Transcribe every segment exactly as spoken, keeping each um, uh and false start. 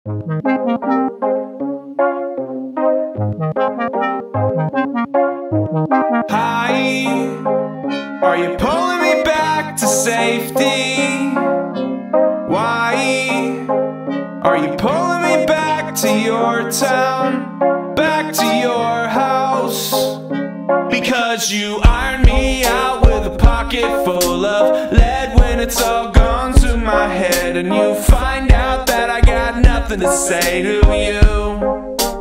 Hi, are you pulling me back to safety? Why are you pulling me back to your town, back to your house? Because you ironed me out with a pocket full of lead when it's all gone to my head, and you find out that I got nothing to say to you.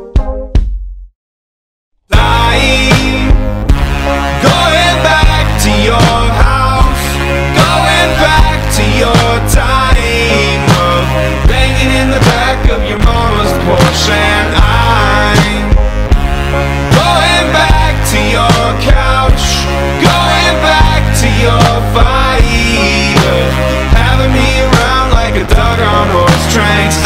Going back to your house, going back to your time of banging in the back of your mama's Porsche, and I'm going back to your couch, going back to your fight of having me around like a dog on horse tranks.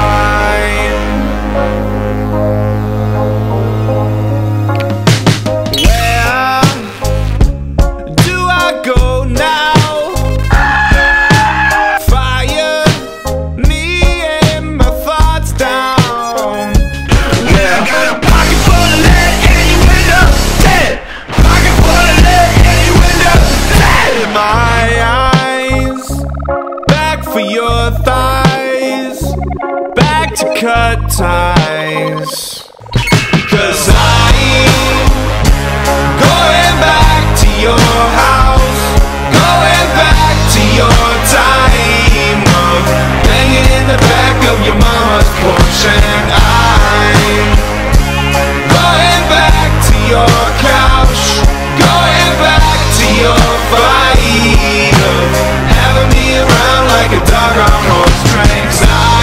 Cut ties, 'cause I'm going back to your house, going back to your time of banging in the back of your mama's porch, and I'm going back to your couch, going back to your fight of having me around like a dog on horse tranks.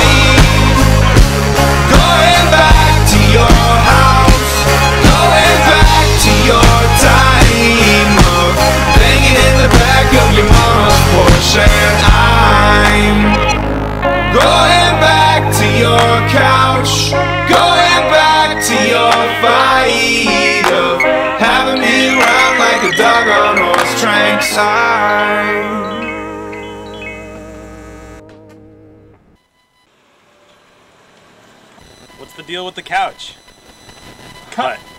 And I'm going back to your couch, going back to your fight of having me around like a dog on horse tranks. What's the deal with the couch? Cut.